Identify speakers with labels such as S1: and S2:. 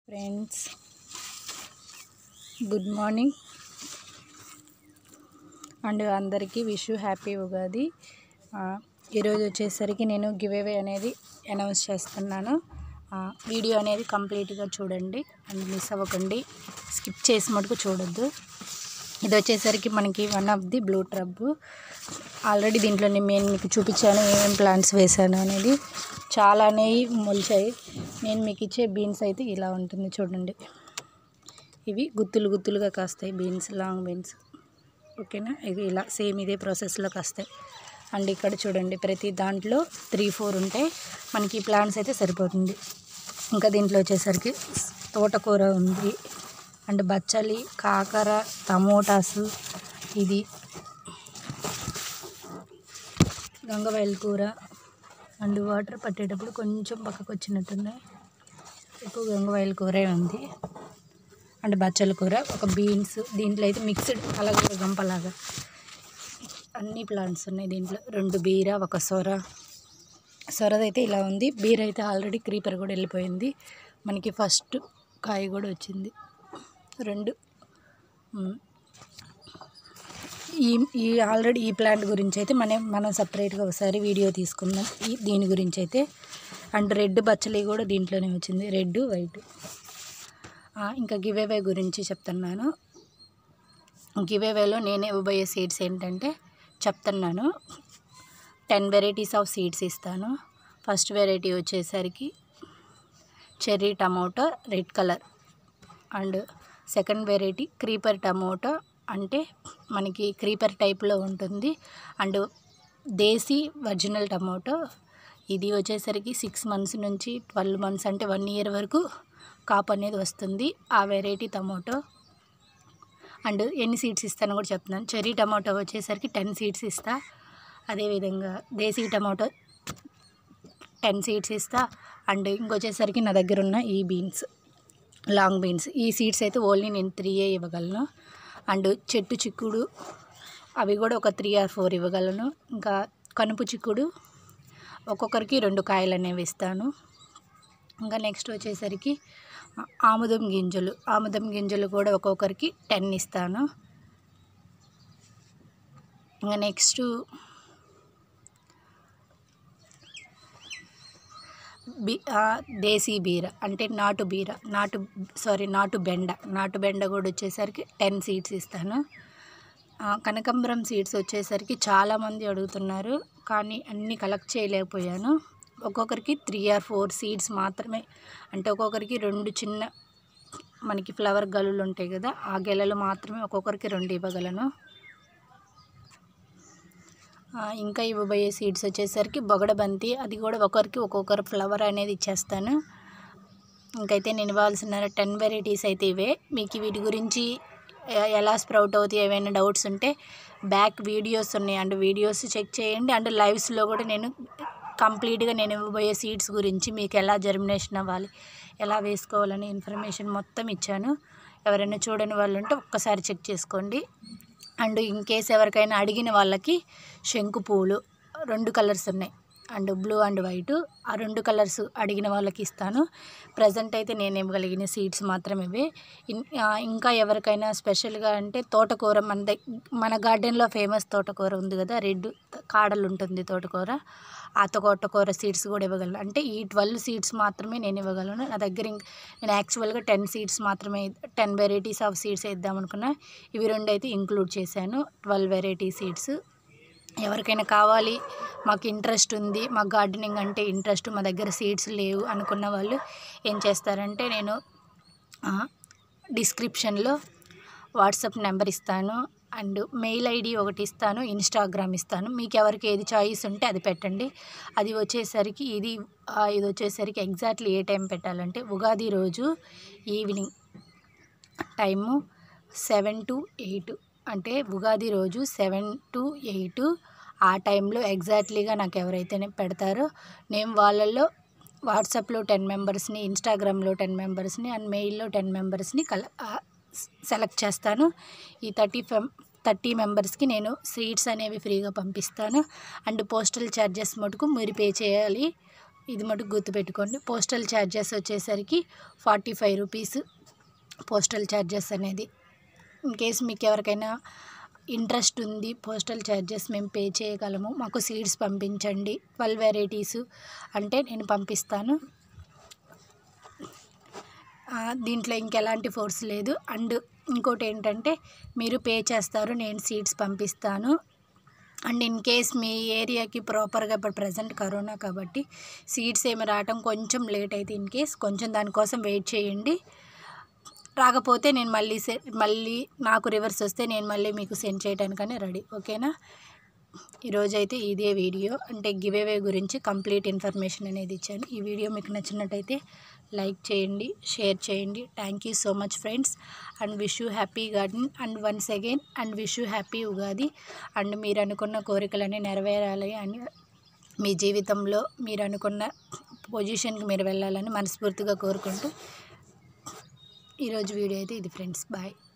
S1: Friends, good morning and అందరికీ wish you happy Ugadi. ఈరోజు వచ్చేసరికి నేను గివ్ అవే అనేది అనౌన్స్ చేస్తున్నాను. వీడియో అనేది కంప్లీట్గా చూడండి అండ్ మిస్ అవ్వకండి, స్కిప్ చేసి మటుకు చూడొద్దు. ఇది వచ్చేసరికి మనకి వన్ ఆఫ్ ది బ్లూ ట్రబ్. ఆల్రెడీ దీంట్లో నేను మీకు చూపించాను ఏమేమి ప్లాంట్స్ వేసాను అనేది. చాలానే మొలిచాయి. నేను మీకు ఇచ్చే బీన్స్ అయితే ఇలా ఉంటుంది చూడండి. ఇవి గుత్తులు గుత్తులుగా కాస్తాయి బీన్స్, లాంగ్ బీన్స్. ఓకేనా, ఇవి ఇలా సేమ్ ఇదే ప్రాసెస్లో కాస్తాయి. అండ్ ఇక్కడ చూడండి, ప్రతి దాంట్లో 3-4 ఉంటాయి. మనకి ఈ ప్లాంట్స్ అయితే సరిపోతుంది. ఇంకా దీంట్లో వచ్చేసరికి తోటకూర ఉంది అండ్ బచ్చలి, కాకర, టమోటాసు, ఇది గంగవాయిల కూర అండ్ వాటర్ పట్టేటప్పుడు కొంచెం పక్కకు వచ్చినట్టున్నాయి. ఎక్కువ గంగవాయిల కూరే ఉంది అండ్ బచ్చల కూర, ఒక బీన్స్. దీంట్లో అయితే మిక్స్డ్ అలాగే గంపలాగా అన్ని ప్లాంట్స్ ఉన్నాయి. దీంట్లో 2 బీర, 1 సొరదైతే ఇలా ఉంది. బీర అయితే ఆల్రెడీ క్రీపర్ కూడా వెళ్ళిపోయింది. మనకి ఫస్ట్ కాయ కూడా వచ్చింది 2. ఈ ఆల్రెడీ ఈ ప్లాంట్ గురించి అయితే మనం సపరేట్గా ఒకసారి వీడియో తీసుకుందాం దీని గురించి అయితే. అండ్ రెడ్ బచ్చలి కూడా దీంట్లోనే వచ్చింది, రెడ్, వైట్. ఇంకా గివ్ అవే గురించి చెప్తున్నాను. గివ్ అవేలో నేను ఇవ్వబోయే సీడ్స్ ఏంటంటే చెప్తున్నాను. 10 వెరైటీస్ ఆఫ్ సీడ్స్ ఇస్తాను. ఫస్ట్ వెరైటీ వచ్చేసరికి cherry tomato, red colour. And second variety creeper tomato, అంటే మనకి క్రీపర్ టైప్లో ఉంటుంది. అండ్ దేశీ ఒరిజినల్ టమోటో, ఇది వచ్చేసరికి 6 మంత్స్ నుంచి 12 మంత్స్ అంటే 1 ఇయర్ వరకు కాపు అనేది వస్తుంది, ఆ వెరైటీ టమోటో. అండ్ ఎన్ని సీడ్స్ ఇస్తానో కూడా చెప్తున్నాను. చెర్రీ టమోటో వచ్చేసరికి 10 సీడ్స్ ఇస్తా. అదేవిధంగా దేశీ టమోటో 10 సీడ్స్ ఇస్తా. అండ్ ఇంకొచ్చేసరికి నా దగ్గర ఉన్న ఈ బీన్స్, లాంగ్ బీన్స్, ఈ సీడ్స్ అయితే ఓన్లీ నేను 3 ఇవ్వగలను. అండ్ చెట్టు చిక్కుడు అవి కూడా ఒక 3 or 4 ఇవ్వగలను. ఇంకా కనుపు చిక్కుడు ఒక్కొక్కరికి 2 కాయలు అనేవి ఇస్తాను. ఇంకా నెక్స్ట్ వచ్చేసరికి ఆముదం గింజలు కూడా ఒక్కొక్కరికి 10 ఇస్తాను. ఇంకా నెక్స్ట్ దేశీ బీర, అంటే నాటు బెండ కూడా వచ్చేసరికి 10 సీడ్స్ ఇస్తాను. కనకాంబరం సీడ్స్ వచ్చేసరికి చాలామంది అడుగుతున్నారు, కానీ అన్నీ కలెక్ట్ చేయలేకపోయాను. ఒక్కొక్కరికి 3 or 4 సీడ్స్ మాత్రమే, అంటే ఒక్కొక్కరికి 2 చిన్న మనకి ఫ్లవర్ గెలలు ఉంటాయి కదా, ఆ గెలలు మాత్రమే ఒక్కొక్కరికి 2 ఇవ్వగలను. ఇంకా ఇవ్వబోయే సీడ్స్ వచ్చేసరికి బొగడబంతి, అది కూడా ఒక్కొక్కరు ఫ్లవర్ అనేది ఇచ్చేస్తాను. ఇంకైతే నేను ఇవ్వాల్సిన 10 వెరైటీస్ అయితే ఇవే. మీకు వీటి గురించి ఎలా స్ప్రౌట్ అవుతాయి ఏమైనా డౌట్స్ ఉంటే బ్యాక్ వీడియోస్ ఉన్నాయి, అండ్ వీడియోస్ చెక్ చేయండి. అండ్ లైవ్స్లో కూడా నేను కంప్లీట్గా నేను ఇవ్వబోయే సీడ్స్ గురించి మీకు ఎలా జర్మినేషన్ అవ్వాలి, ఎలా వేసుకోవాలని ఇన్ఫర్మేషన్ మొత్తం ఇచ్చాను. ఎవరైనా చూడని వాళ్ళు ఉంటే ఒక్కసారి చెక్ చేసుకోండి. అండ్ ఇన్ కేస్ ఎవరికైనా అడిగిన వాళ్ళకి శంకు పువ్వులు 2 కలర్స్ ఉన్నాయి, అండ్ బ్లూ అండ్ వైట్, ఆ 2 కలర్స్ అడిగిన వాళ్ళకి ఇస్తాను. ప్రజెంట్ అయితే నేను ఇవ్వగలిగిన సీడ్స్ మాత్రం ఇవే. ఇంకా ఎవరికైనా స్పెషల్గా అంటే తోటకూర, మన గార్డెన్లో ఫేమస్ తోటకూర ఉంది కదా, రెడ్ కాడలు ఉంటుంది తోటకూర, ఆ తోటకూర సీడ్స్ కూడా ఇవ్వగలను. అంటే ఈ 12 సీడ్స్ మాత్రమే నేను ఇవ్వగలను. నా దగ్గర నేను యాక్చువల్గా 10 సీడ్స్ మాత్రమే, 10 వెరైటీస్ ఆఫ్ సీడ్స్ ఇద్దాం అనుకున్నా. ఇవి 2 అయితే ఇంక్లూడ్ చేశాను, 12 వెరైటీ సీడ్స్. ఎవరికైనా కావాలి, మాకు ఇంట్రెస్ట్ ఉంది, మాకు గార్డెనింగ్ అంటే ఇంట్రెస్ట్, మా దగ్గర సీడ్స్ లేవు అనుకున్న వాళ్ళు ఏం చేస్తారంటే, నేను డిస్క్రిప్షన్లో వాట్సాప్ నెంబర్ ఇస్తాను, అండ్ మెయిల్ ఐడి ఒకటి ఇస్తాను, ఇన్స్టాగ్రామ్ ఇస్తాను. మీకు ఎవరికి ఏది చాయిస్ ఉంటే అది పెట్టండి. అది వచ్చేసరికి ఇది వచ్చేసరికి ఎగ్జాక్ట్లీ ఏ టైం పెట్టాలంటే ఉగాది రోజు ఈవినింగ్ టైము 7 to 8, అంటే ఉగాది రోజు 7 to 8 ఆ టైంలో ఎగ్జాక్ట్లీగా నాకు ఎవరైతే పెడతారో నేను వాళ్ళల్లో వాట్సాప్లో 10 మెంబర్స్ని, ఇన్స్టాగ్రామ్లో 10 మెంబర్స్ని అండ్ మెయిల్లో 10 మెంబర్స్ని సెలెక్ట్ చేస్తాను. ఈ 30 మెంబర్స్కి నేను సీడ్స్ అనేవి ఫ్రీగా పంపిస్తాను. అండ్ పోస్టల్ ఛార్జెస్ మటుకు మీరు పే చేయాలి. ఇది మటుకు గుర్తుపెట్టుకోండి. పోస్టల్ ఛార్జెస్ వచ్చేసరికి 45 రూపీస్ పోస్టల్ ఛార్జెస్ అనేది. ఇన్ కేస్ మీకు ఎవరికైనా ఇంట్రెస్ట్ ఉంది, పోస్టల్ ఛార్జెస్ మేము పే చేయగలము, మాకు సీడ్స్ పంపించండి 12 వెరైటీస్ అంటే నేను పంపిస్తాను. దీంట్లో ఇంకెలాంటి ఫోర్స్ లేదు. అండ్ ఇంకోటి ఏంటంటే మీరు పే చేస్తారు, నేను సీడ్స్ పంపిస్తాను. అండ్ ఇన్ కేస్ మీ ఏరియాకి ప్రాపర్గా ఇప్పుడు ప్రజెంట్ కరోనా కాబట్టి సీడ్స్ ఏమి రావటం కొంచెం లేట్ అయితే ఇన్ కేస్ కొంచెం దానికోసం వెయిట్ చేయండి. రాకపోతే నేను మళ్ళీ నాకు రివర్స్ వస్తే నేను మళ్ళీ మీకు సెండ్ చేయడానికనే రెడీ. ఓకేనా? ఈరోజైతే ఇదే వీడియో అంటే గివ్ అవే గురించి కంప్లీట్ ఇన్ఫర్మేషన్ అనేది ఇచ్చాను. ఈ వీడియో మీకు నచ్చినట్టయితే లైక్ చేయండి, షేర్ చేయండి. Thank you so much friends and wish you happy garden and once again and wish you happy Ugadi. And మీరు అనుకున్న కోరికలన్నీ నెరవేరాలి అని, మీ జీవితంలో మీరు అనుకున్న పొజిషన్కి మీరు వెళ్ళాలని మనస్ఫూర్తిగా కోరుకుంటూ ఈరోజు వీడియో అయితే ఇది ఫ్రెండ్స్. బాయ్.